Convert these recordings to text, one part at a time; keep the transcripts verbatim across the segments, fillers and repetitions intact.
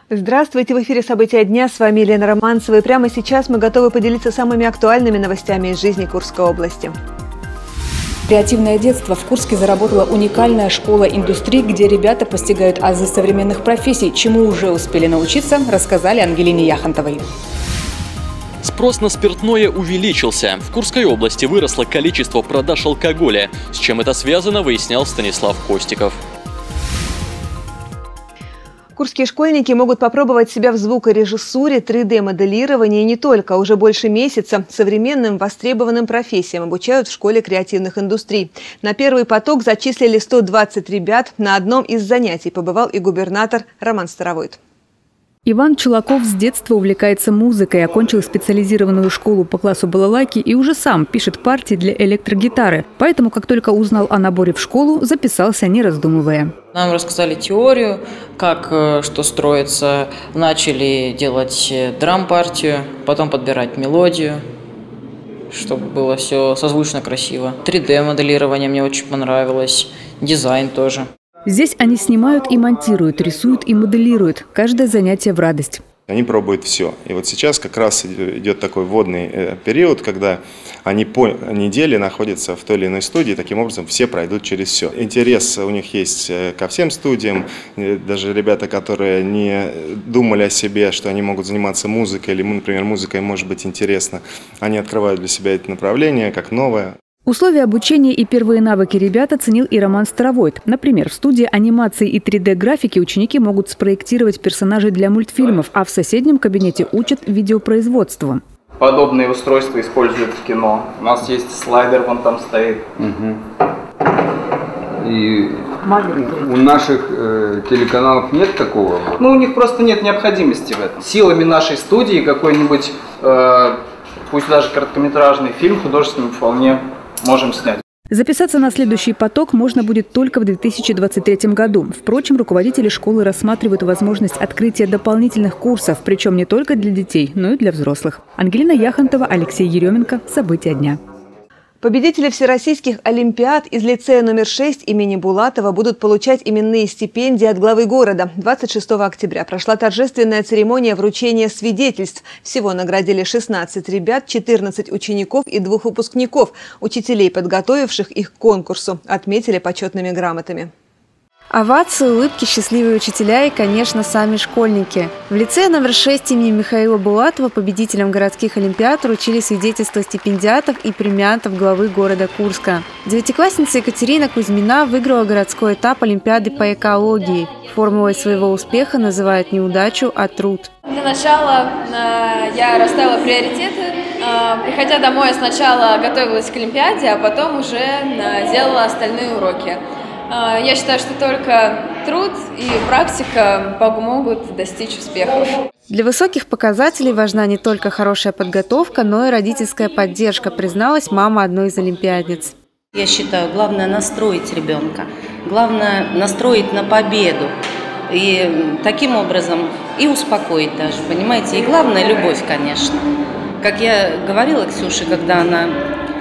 Здравствуйте! В эфире «События дня». С вами Елена Романцева. И прямо сейчас мы готовы поделиться самыми актуальными новостями из жизни Курской области. Креативное детство. В Курске заработала уникальная школа индустрии, где ребята постигают азы современных профессий. Чему уже успели научиться, рассказали Ангелине Яхонтовой. Спрос на спиртное увеличился. В Курской области выросло количество продаж алкоголя. С чем это связано, выяснял Станислав Костиков. Курские школьники могут попробовать себя в звукорежиссуре, три дэ моделировании и не только. Уже больше месяца современным востребованным профессиям обучают в школе креативных индустрий. На первый поток зачислили сто двадцать ребят. На одном из занятий побывал и губернатор Роман Старовойт. Иван Чулаков с детства увлекается музыкой, окончил специализированную школу по классу балалайки и уже сам пишет партии для электрогитары. Поэтому, как только узнал о наборе в школу, записался, не раздумывая. Нам рассказали теорию, как что строится. Начали делать драм-партию, потом подбирать мелодию, чтобы было все созвучно красиво. три дэ моделирование мне очень понравилось, дизайн тоже. Здесь они снимают и монтируют, рисуют и моделируют. Каждое занятие в радость. Они пробуют все. И вот сейчас как раз идет такой вводный период, когда они по неделе находятся в той или иной студии. Таким образом, все пройдут через все. Интерес у них есть ко всем студиям. Даже ребята, которые не думали о себе, что они могут заниматься музыкой, или, например, музыкой может быть интересно, они открывают для себя это направление как новое. Условия обучения и первые навыки ребят оценил и Роман Старовойт. Например, в студии анимации и три дэ графики ученики могут спроектировать персонажей для мультфильмов, а в соседнем кабинете учат видеопроизводству. Подобные устройства используют в кино. У нас есть слайдер, вон там стоит. Угу. И у наших э, телеканалов нет такого? Ну, у них просто нет необходимости в этом. Силами нашей студии какой-нибудь, э, пусть даже короткометражный фильм художественный вполне можем снять. Записаться на следующий поток можно будет только в две тысячи двадцать третьем году. Впрочем, руководители школы рассматривают возможность открытия дополнительных курсов, причем не только для детей, но и для взрослых. Ангелина Яхонтова, Алексей Еременко. События дня. Победители всероссийских олимпиад из лицея номер шесть имени Булатова будут получать именные стипендии от главы города. двадцать шестого октября прошла торжественная церемония вручения свидетельств. Всего наградили шестнадцать ребят, четырнадцать учеников и двух выпускников. Учителей, подготовивших их к конкурсу, отметили почетными грамотами. Овации, улыбки, счастливые учителя и, конечно, сами школьники. В лицее номер шесть имени Михаила Булатова победителям городских олимпиад вручили свидетельства стипендиатов и премиантов главы города Курска. Девятиклассница Екатерина Кузьмина выиграла городской этап олимпиады по экологии. Формулой своего успеха называют неудачу, а труд. Для начала э, я расставила приоритеты. Э, приходя домой, я сначала готовилась к олимпиаде, а потом уже э, делала остальные уроки. Я считаю, что только труд и практика помогут достичь успехов. Для высоких показателей важна не только хорошая подготовка, но и родительская поддержка, призналась мама одной из олимпиадниц. Я считаю, главное настроить ребенка, главное настроить на победу. И таким образом и успокоить даже, понимаете. И главное – любовь, конечно. Как я говорила Ксюше, когда она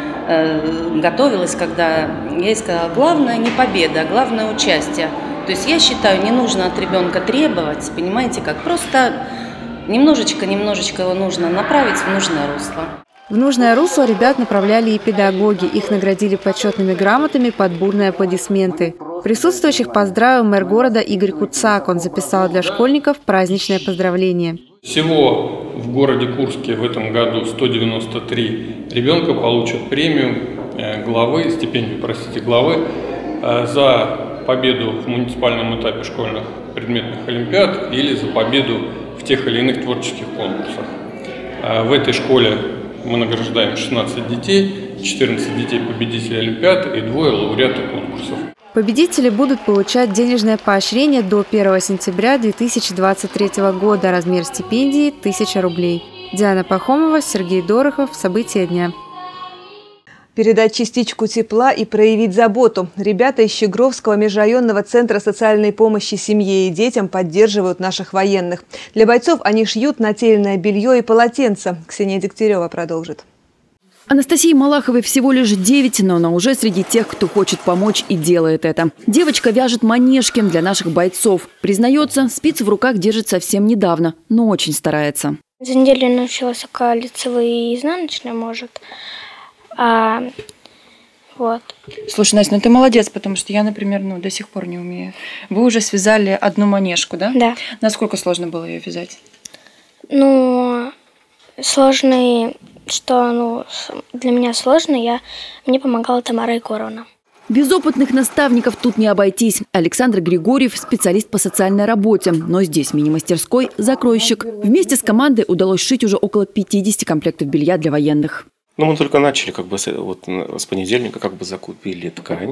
готовилась, когда я ей сказала, главное не победа, а главное участие. То есть я считаю, не нужно от ребенка требовать, понимаете, как просто немножечко-немножечко его нужно направить в нужное русло. В нужное русло ребят направляли и педагоги. Их наградили почетными грамотами под бурные аплодисменты. Присутствующих поздравил мэр города Игорь Куцак. Он записал для школьников праздничное поздравление. Всего в городе Курске в этом году сто девяносто три ребенка получат премию главы, стипендию, простите, главы за победу в муниципальном этапе школьных предметных олимпиад или за победу в тех или иных творческих конкурсах. В этой школе мы награждаем шестнадцать детей, четырнадцать детей победителей олимпиад и двое лауреатов конкурсов. Победители будут получать денежное поощрение до первого сентября две тысячи двадцать третьего года. Размер стипендии – тысяча рублей. Диана Пахомова, Сергей Дорохов. События дня. Передать частичку тепла и проявить заботу. Ребята из Щегровского межрайонного центра социальной помощи семье и детям поддерживают наших военных. Для бойцов они шьют нательное белье и полотенца. Ксения Дегтярева продолжит. Анастасии Малаховой всего лишь девять, но она уже среди тех, кто хочет помочь и делает это. Девочка вяжет манежки для наших бойцов. Признается, спицы в руках держит совсем недавно, но очень старается. За неделю научилась только лицевые и изнаночные, может. А, вот. Слушай, Настя, ну ты молодец, потому что я, например, ну, до сих пор не умею. Вы уже связали одну манежку, да? Да. Насколько сложно было ее вязать? Ну, сложный... Что ну, для меня сложно, я, мне помогала Тамара Егоровна. Без опытных наставников тут не обойтись. Александр Григорьев – специалист по социальной работе, но здесь в мини-мастерской – закройщик. Вместе с командой удалось сшить уже около пятидесяти комплектов белья для военных. Ну, мы только начали, как бы, вот, с понедельника как бы закупили ткань,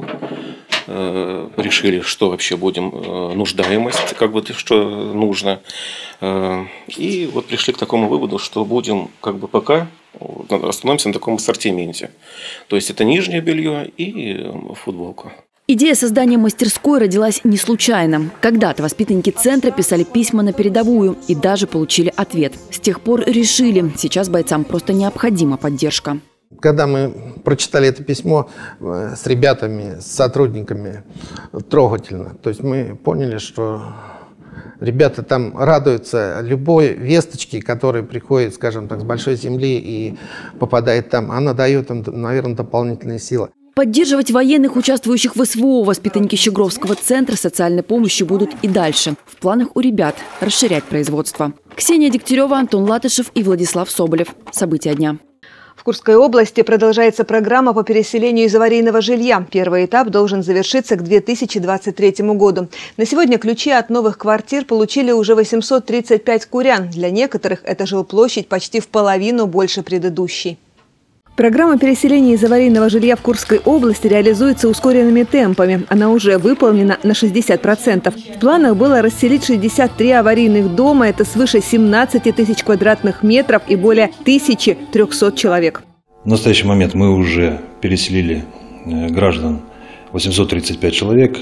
э, решили, что вообще будем, э, нуждаемость, как бы, что нужно. Э, и вот пришли к такому выводу, что будем, как бы, пока остановимся на таком ассортименте. То есть это нижнее белье и футболка. Идея создания мастерской родилась не случайно. Когда-то воспитанники центра писали письма на передовую и даже получили ответ. С тех пор решили, сейчас бойцам просто необходима поддержка. Когда мы прочитали это письмо с ребятами, с сотрудниками, трогательно. То есть мы поняли, что ребята там радуются любой весточке, которая приходит, скажем так, с большой земли и попадает там. Она дает им, наверное, дополнительные силы. Поддерживать военных, участвующих в СВО, воспитанники Щегровского центра социальной помощи будут и дальше. В планах у ребят расширять производство. Ксения Дегтярева, Антон Латышев и Владислав Соболев. События дня. В Курской области продолжается программа по переселению из аварийного жилья. Первый этап должен завершиться к две тысячи двадцать третьему году. На сегодня ключи от новых квартир получили уже восемьсот тридцать пять курян. Для некоторых это жилплощадь почти в половину больше предыдущей. Программа переселения из аварийного жилья в Курской области реализуется ускоренными темпами. Она уже выполнена на шестьдесят процентов. В планах было расселить шестьдесят три аварийных дома. Это свыше семнадцати тысяч квадратных метров и более тысячи трёхсот человек. В настоящий момент мы уже переселили граждан восемьсот тридцать пять человек.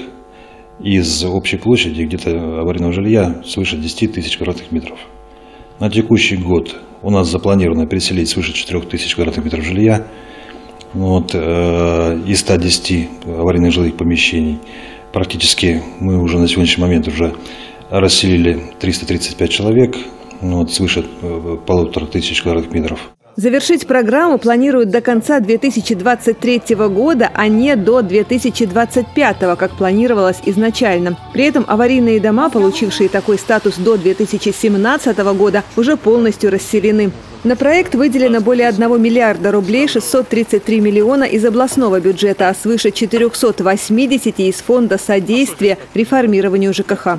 Из общей площади где-то аварийного жилья свыше десяти тысяч квадратных метров. На текущий год у нас запланировано переселить свыше четырёх тысяч квадратных метров жилья. Вот, э, из ста десяти аварийных жилых помещений практически мы уже на сегодняшний момент уже расселили триста тридцать пять человек, вот, свыше э, полутора тысяч квадратных метров. Завершить программу планируют до конца две тысячи двадцать третьего года, а не до две тысячи двадцать пятого, как планировалось изначально. При этом аварийные дома, получившие такой статус до две тысячи семнадцатого года, уже полностью расселены. На проект выделено более одного миллиарда рублей, шестьсот тридцать три миллиона из областного бюджета, а свыше четырёхсот восьмидесяти из фонда содействия реформированию ЖКХ.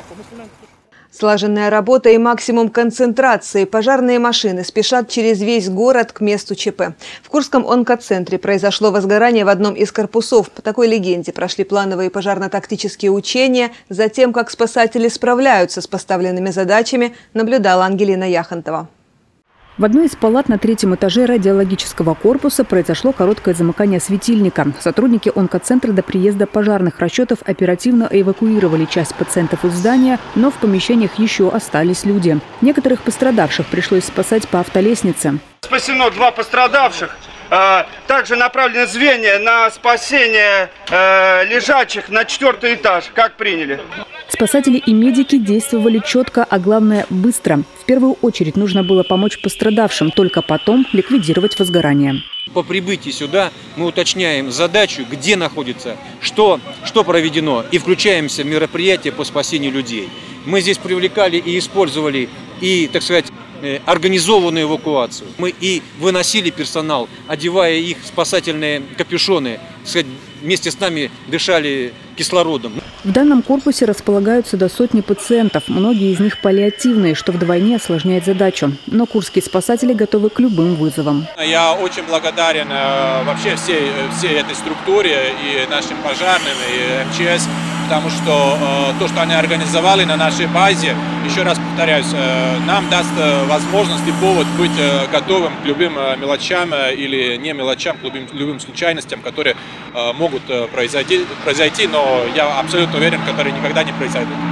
Слаженная работа и максимум концентрации. Пожарные машины спешат через весь город к месту ЧП. В Курском онкоцентре произошло возгорание в одном из корпусов. По такой легенде прошли плановые пожарно-тактические учения. Затем, как спасатели справляются с поставленными задачами, наблюдала Ангелина Яхонтова. В одной из палат на третьем этаже радиологического корпуса произошло короткое замыкание светильника. Сотрудники онкоцентра до приезда пожарных расчетов оперативно эвакуировали часть пациентов из здания, но в помещениях еще остались люди. Некоторых пострадавших пришлось спасать по автолестнице. Спасено два пострадавших. Также направлены звенья на спасение лежачих на четвертый этаж. Как приняли? Спасатели и медики действовали четко, а главное – быстро. В первую очередь нужно было помочь пострадавшим, только потом ликвидировать возгорание. По прибытии сюда мы уточняем задачу, где находится, что, что проведено, и включаемся в мероприятия по спасению людей. Мы здесь привлекали и использовали, и, так сказать, организованную эвакуацию. Мы и выносили персонал, одевая их в спасательные капюшоны, так сказать, вместе с нами дышали кислородом. В данном корпусе располагаются до сотни пациентов. Многие из них паллиативные, что вдвойне осложняет задачу. Но курские спасатели готовы к любым вызовам. Я очень благодарен вообще всей, всей этой структуре и нашим пожарным, и эм че эс, потому что то, что они организовали на нашей базе, еще раз повторяюсь, нам даст возможность и повод быть готовым к любым мелочам или не мелочам, к любым, любым случайностям, которые могут произойти, произойти, но я абсолютно уверен, которые никогда не произойдут.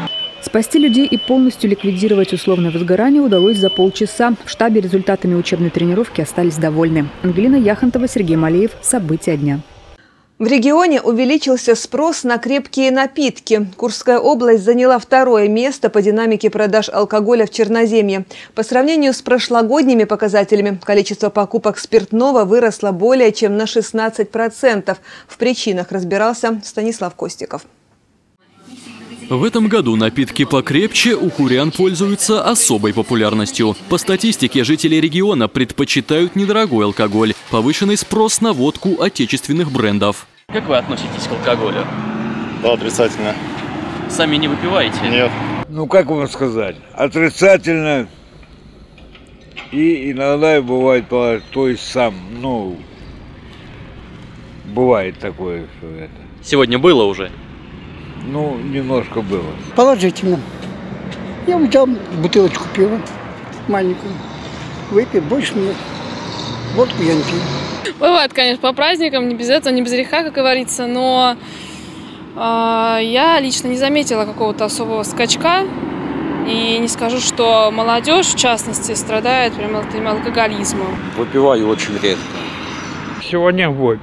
Спасти людей и полностью ликвидировать условное возгорание удалось за полчаса. В штабе результатами учебной тренировки остались довольны. Ангелина Яхонтова, Сергей Малеев. События дня. В регионе увеличился спрос на крепкие напитки. Курская область заняла второе место по динамике продаж алкоголя в Черноземье. По сравнению с прошлогодними показателями, количество покупок спиртного выросло более чем на шестнадцать процентов. В причинах разбирался Станислав Костиков. В этом году напитки покрепче у курян пользуются особой популярностью. По статистике, жители региона предпочитают недорогой алкоголь, повышенный спрос на водку отечественных брендов. Как вы относитесь к алкоголю? Да, отрицательно. Сами не выпиваете? Нет. Ну, как вам сказать, отрицательно. И иногда бывает, то есть сам, ну, бывает такое, что это. Сегодня было уже? Ну, немножко было. Положительно. Я взял бутылочку пива маленькую. Выпил, больше нет. Водку я не пью. Бывает, конечно, по праздникам, не без этого, не без греха, как говорится, но э, я лично не заметила какого-то особого скачка. И не скажу, что молодежь, в частности, страдает прямо этим алкоголизмом. Выпиваю очень редко. Сегодня выпил.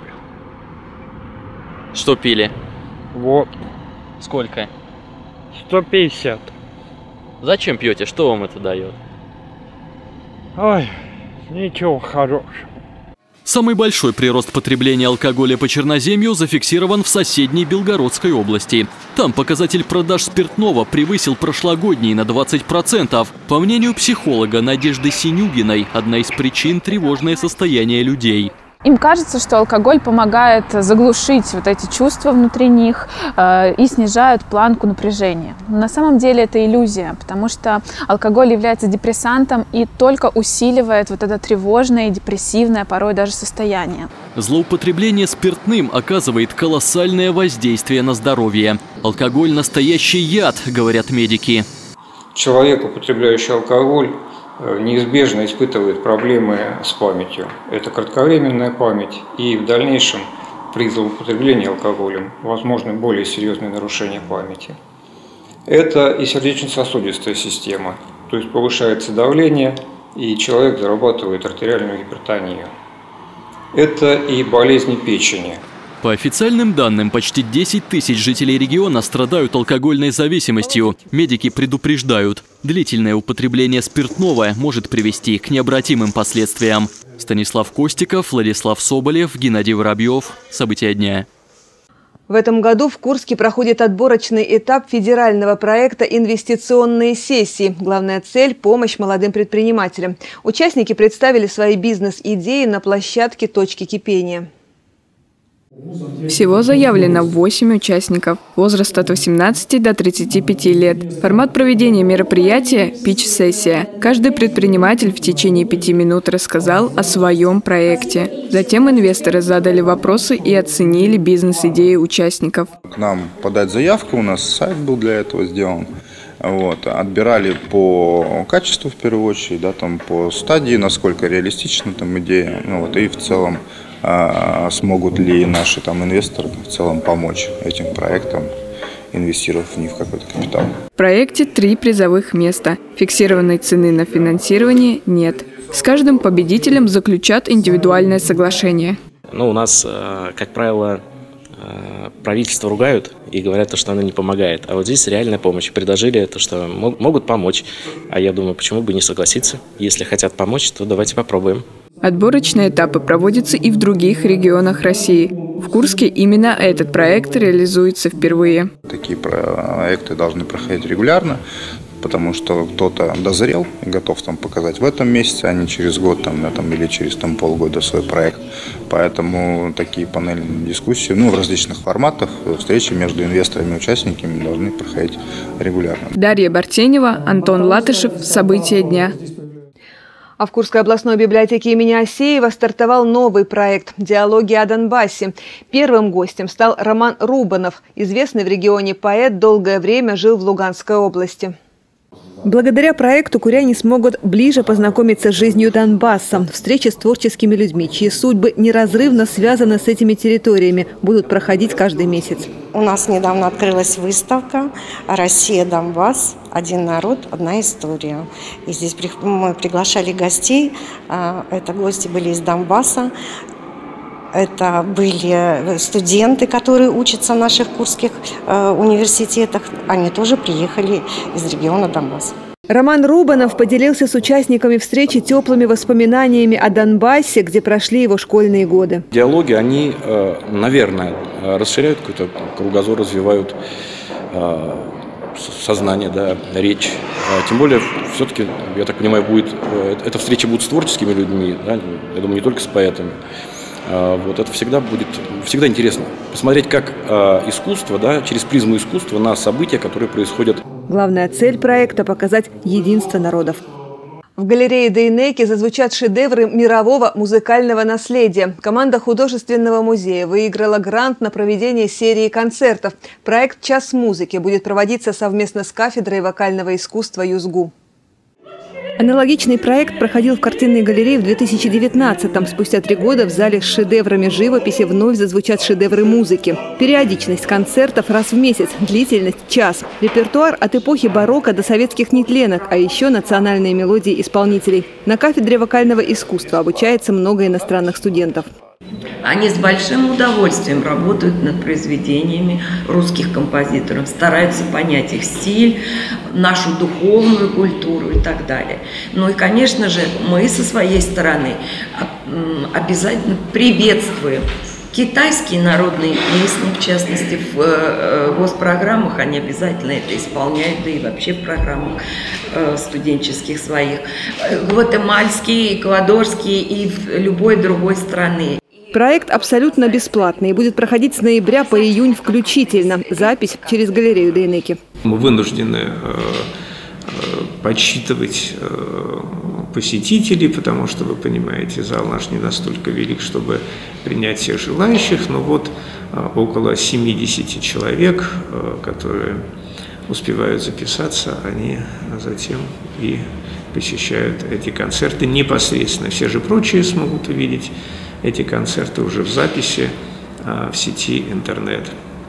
Что пили? Вот. Сколько? сто пятьдесят. Зачем пьете? Что вам это дает? Ой, ничего хорошего. Самый большой прирост потребления алкоголя по Черноземью зафиксирован в соседней Белгородской области. Там показатель продаж спиртного превысил прошлогодний на двадцать процентов. По мнению психолога Надежды Синюгиной, одна из причин – тревожное состояние людей. Им кажется, что алкоголь помогает заглушить вот эти чувства внутри них э, и снижают планку напряжения. Но на самом деле это иллюзия, потому что алкоголь является депрессантом и только усиливает вот это тревожное и депрессивное порой даже состояние. Злоупотребление спиртным оказывает колоссальное воздействие на здоровье. Алкоголь – настоящий яд, говорят медики. Человек, употребляющий алкоголь, неизбежно испытывает проблемы с памятью. Это кратковременная память, и в дальнейшем при злоупотреблении алкоголем возможны более серьезные нарушения памяти. Это и сердечно-сосудистая система, то есть повышается давление, и человек зарабатывает артериальную гипертонию. Это и болезни печени. По официальным данным, почти десять тысяч жителей региона страдают алкогольной зависимостью. Медики предупреждают, длительное употребление спиртного может привести к необратимым последствиям. Станислав Костиков, Владислав Соболев, Геннадий Воробьев. События дня. В этом году в Курске проходит отборочный этап федерального проекта «Инвестиционные сессии». Главная цель – помощь молодым предпринимателям. Участники представили свои бизнес-идеи на площадке «Точки кипения». Всего заявлено восемь участников. Возраст от восемнадцати до тридцати пяти лет. Формат проведения мероприятия – питч-сессия. Каждый предприниматель в течение пяти минут рассказал о своем проекте. Затем инвесторы задали вопросы и оценили бизнес-идеи участников. К нам подать заявку, у нас сайт был для этого сделан. Вот. Отбирали по качеству в первую очередь, да, там, по стадии, насколько реалистична там идея, ну, вот, и в целом а, смогут ли наши там инвесторы в целом помочь этим проектам, инвестировав в них какой-то капитал. В проекте три призовых места. Фиксированной цены на финансирование нет. С каждым победителем заключат индивидуальное соглашение. Ну, у нас, как правило, правительство ругают и говорят, что оно не помогает. А вот здесь реальная помощь. Предложили это, что могут помочь. А я думаю, почему бы не согласиться? Если хотят помочь, то давайте попробуем. Отборочные этапы проводятся и в других регионах России. В Курске именно этот проект реализуется впервые. Такие проекты должны проходить регулярно, потому что кто-то дозрел и готов там показать в этом месяце, а не через год там, да, там, или через там, полгода свой проект. Поэтому такие панельные дискуссии, ну, в различных форматах, встречи между инвесторами и участниками должны проходить регулярно. Дарья Бартенева, Антон Латышев. События дня. А в Курской областной библиотеке имени Асеева стартовал новый проект «Диалоги о Донбассе». Первым гостем стал Роман Рубанов. Известный в регионе поэт долгое время жил в Луганской области. Благодаря проекту куряне смогут ближе познакомиться с жизнью Донбасса. Встречи с творческими людьми, чьи судьбы неразрывно связаны с этими территориями, будут проходить каждый месяц. У нас недавно открылась выставка «Россия, Донбасс. Один народ, одна история». И здесь мы приглашали гостей. Это гости были из Донбасса. Это были студенты, которые учатся в наших курских университетах. Они тоже приехали из региона Донбасса. Роман Рубанов поделился с участниками встречи теплыми воспоминаниями о Донбассе, где прошли его школьные годы. Диалоги, они, наверное, расширяют какой-то кругозор, развивают сознание, да, речь. Тем более, все-таки, я так понимаю, будет, эта встреча будет с творческими людьми, да, я думаю, не только с поэтами. Вот это всегда будет всегда интересно посмотреть, как э, искусство, да, через призму искусства на события, которые происходят. Главная цель проекта – показать единство народов. В галерее Дейнеки зазвучат шедевры мирового музыкального наследия. Команда художественного музея выиграла грант на проведение серии концертов. Проект «Час музыки» будет проводиться совместно с кафедрой вокального искусства ЮЗГУ. Аналогичный проект проходил в картинной галерее в две тысячи девятнадцатом. Спустя три года в зале с шедеврами живописи вновь зазвучат шедевры музыки. Периодичность концертов раз в месяц, длительность – час. Репертуар от эпохи барокко до советских нетленок, а еще национальные мелодии исполнителей. На кафедре вокального искусства обучается много иностранных студентов. Они с большим удовольствием работают над произведениями русских композиторов, стараются понять их стиль, нашу духовную культуру и так далее. Ну и, конечно же, мы со своей стороны обязательно приветствуем китайские народные песни, в частности, в госпрограммах они обязательно это исполняют, да и вообще в программах студенческих своих. Гватемальские, эквадорские и в любой другой страны. Проект абсолютно бесплатный и будет проходить с ноября по июнь включительно. Запись через галерею Дейнеки. Мы вынуждены э, э, подсчитывать э, посетителей, потому что, вы понимаете, зал наш не настолько велик, чтобы принять всех желающих. Но вот э, около семидесяти человек, э, которые успевают записаться, они затем и посещают эти концерты непосредственно. Все же прочие смогут увидеть эти концерты уже в записи в сети интернет.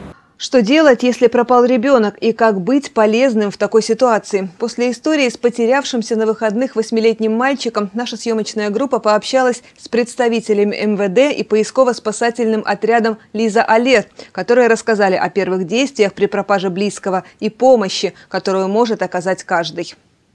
Что делать, если пропал ребенок, и как быть полезным в такой ситуации? После истории с потерявшимся на выходных восьмилетним мальчиком наша съемочная группа пообщалась с представителями эм вэ дэ и поисково-спасательным отрядом «Лиза Алерт», которые рассказали о первых действиях при пропаже близкого и помощи, которую может оказать каждый.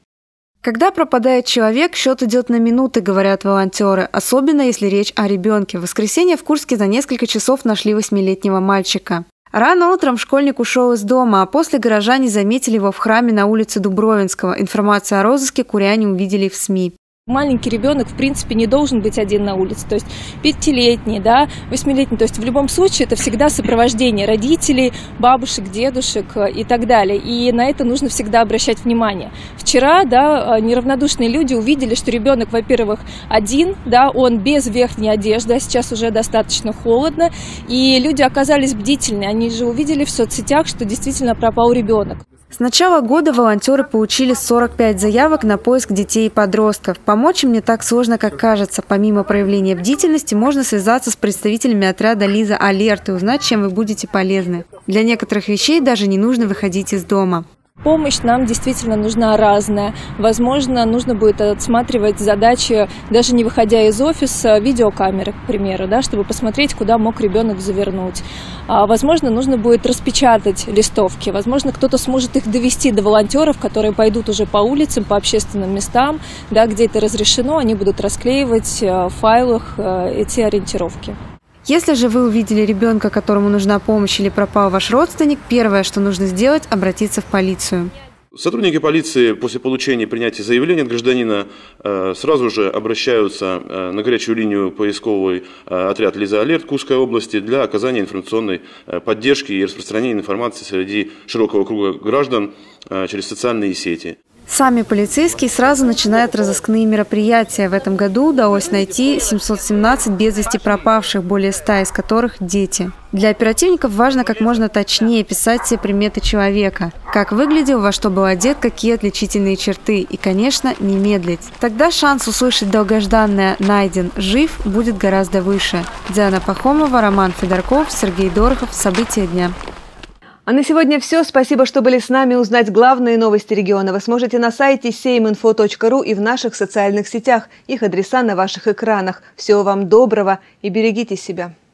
Когда пропадает человек, счет идет на минуты, говорят волонтеры, особенно если речь о ребенке. В воскресенье в Курске за несколько часов нашли восьмилетнего мальчика. Рано утром школьник ушел из дома, а после горожане заметили его в храме на улице Дубровинского. Информацию о розыске куряне увидели в СМИ. Маленький ребенок, в принципе, не должен быть один на улице, то есть пятилетний, да, восьмилетний, то есть в любом случае это всегда сопровождение родителей, бабушек, дедушек и так далее, и на это нужно всегда обращать внимание. Вчера, да, неравнодушные люди увидели, что ребенок, во-первых, один, да, он без верхней одежды, а сейчас уже достаточно холодно, и люди оказались бдительны, они же увидели в соцсетях, что действительно пропал ребенок. С начала года волонтеры получили сорок пять заявок на поиск детей и подростков. Помочь им не так сложно, как кажется. Помимо проявления бдительности, можно связаться с представителями отряда «Лиза Алерт» и узнать, чем вы будете полезны. Для некоторых вещей даже не нужно выходить из дома. Помощь нам действительно нужна разная. Возможно, нужно будет отсматривать задачи, даже не выходя из офиса, видеокамеры, к примеру, да, чтобы посмотреть, куда мог ребенок завернуть. А, возможно, нужно будет распечатать листовки. Возможно, кто-то сможет их довести до волонтеров, которые пойдут уже по улицам, по общественным местам, да, где это разрешено, они будут расклеивать в файлах эти ориентировки. Если же вы увидели ребенка, которому нужна помощь или пропал ваш родственник, первое, что нужно сделать – обратиться в полицию. Сотрудники полиции после получения и принятия заявления от гражданина сразу же обращаются на горячую линию поисковый отряд «Лиза Алерт» Курской области для оказания информационной поддержки и распространения информации среди широкого круга граждан через социальные сети. Сами полицейские сразу начинают разыскные мероприятия. В этом году удалось найти семьсот семнадцать без вести пропавших, более ста из которых дети. Для оперативников важно как можно точнее писать все приметы человека. Как выглядел, во что был одет, какие отличительные черты. И, конечно, не медлить. Тогда шанс услышать долгожданное «найден, жив» будет гораздо выше. Диана Пахомова, Роман Федорков, Сергей Дорохов. События дня. А на сегодня все. Спасибо, что были с нами. Узнать главные новости региона вы сможете на сайте сейм инфо точка ру и в наших социальных сетях. Их адреса на ваших экранах. Всего вам доброго и берегите себя.